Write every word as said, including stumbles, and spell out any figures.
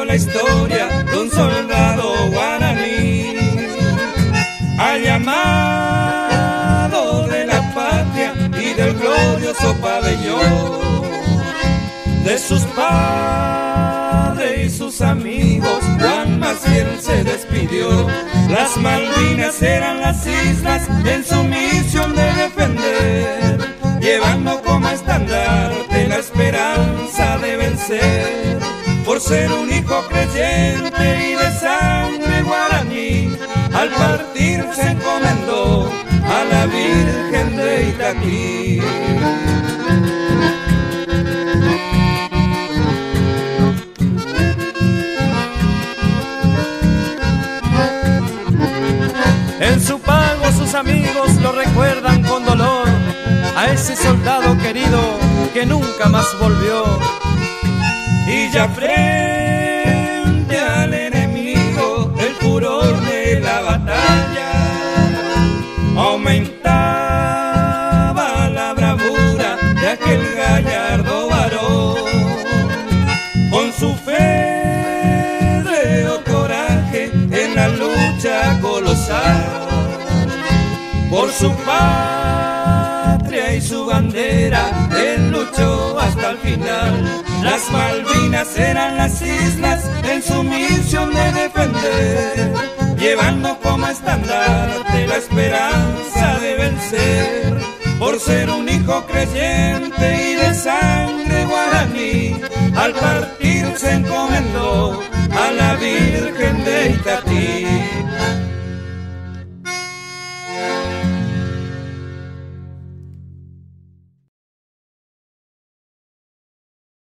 la historia de un soldado guaraní, al llamado de la patria y del glorioso pabellón, de sus padres y sus amigos, Juan Maciel se despidió. Las Malvinas eran las islas en su misión de defender, llevando como estandarte la esperanza de vencer. Por ser un hijo creyente y de sangre guaraní, al partir se encomendó a la Virgen de Itaquí. En su pago sus amigos lo recuerdan con dolor, a ese soldado querido que nunca más volvió. Y ya frente al enemigo el furor de la batalla aumentaba la bravura de aquel gallardo varón. Con su férreo coraje en la lucha colosal, por su patria y su bandera él luchó hasta el final. Las Malvinas eran las islas en su misión de defender, llevando como estandarte la esperanza de vencer. Por ser un hijo creyente y de sangre guaraní, al partir se encomendó a la Virgen